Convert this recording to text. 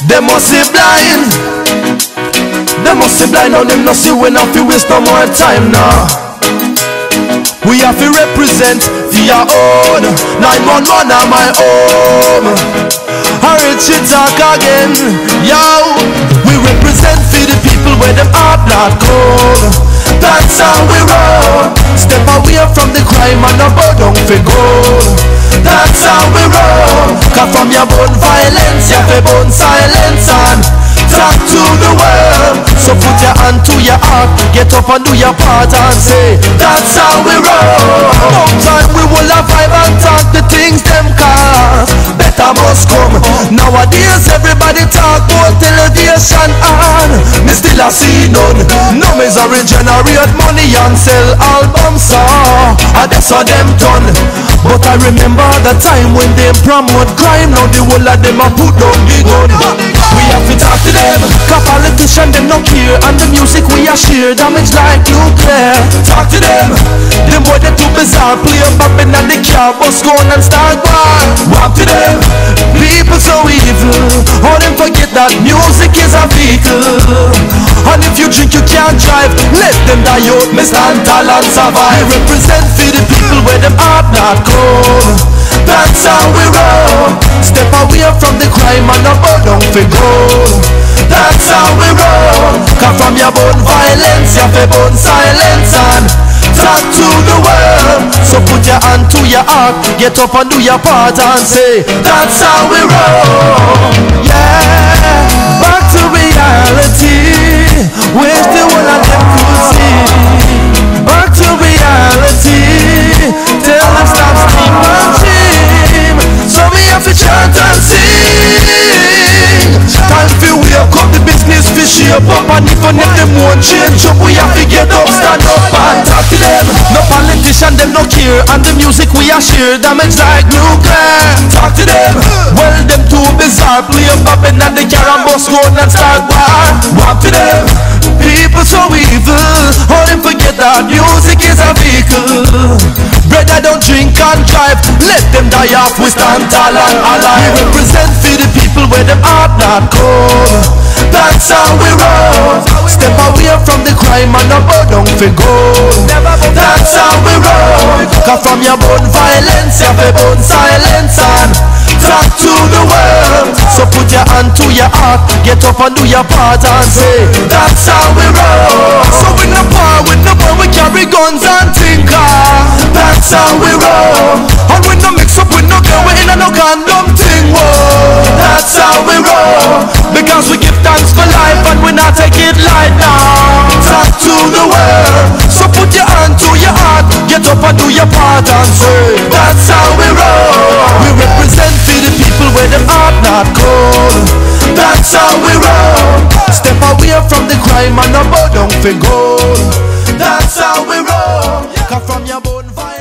Them must be blind. Them must be blind. Now them not see we not fi waste no more time now. We have to represent for your own. 911 on my home. Hurry to talk again, yo. We represent for the people where them heart not cold. That's how we roll. Step away from the crime and no bow down for gold. That's how we roll. Cause from your bone violence, you have a bone silence and talk to the world. So put your hand to your heart, get up and do your part and say, that's how we roll. Sometime we will have vibe and talk the things them cause better must come. Nowadays everybody talk about television and me still a see none. No misery generate money and sell albums so and that's how them done. But I remember the time when they promote crime. Now the whole of them a put down the gun. We have to talk to them, cause politicians them no care. And the music we a share damage like nuclear. Talk to them boy they too bizarre. Play a poppin' and the car bus gun and start war. Walk to them, people so evil. All them forget that music is a vehicle. And if you drink you can't drive, let them die out, me stand tall and survive. We represent for the people where them heart not cold. That's how we roll. Step away from the crime and no bow down for gold. That's how we roll. Cause from your bone violence, you have a bone silence and talk to the world. So put your hand to your heart, get up and do your part and say, that's how we roll. Yeah, back to reality. Wish the one of them could see. Back to reality. Tell them stop sleep and dream. So me have to chant and sing. Time for wake up, the business fi shape up. And even if them won't change up, we have to get up, stand up and talk to them. No politician, them no care. And the music we are share damage like nuclear. Talk to them, well them too bizarre. Play a poppin' and the car and bus gun and start war. Walk to them, people so evil. All them forget that music is a vehicle. Brother don't drink and drive, let them die off, we stand tall and alive. We represent for the people where them heart not cold. That's how we roll. Step away from the crime and no bow down for gold. That's how we roll. Cause from your bone violence, you have a bone silence and talk to the world. So put your hand to your heart, get up and do your part and say, that's how we roll. So we no par with no boy, we carry guns and tinker. That's how we roll. And we no mix up with no girl, we in a no condom thing. Whoa. That's how we roll. Because we give thanks for life and we not take it light now. Talk to the world. So put your hand to your heart, get up and do your part and say, that's how we roll. We represent for the people where them heart not cold. That's how we roll. Step away from the crime and no bow down for gold. That's how we roll. Cause from your bone fire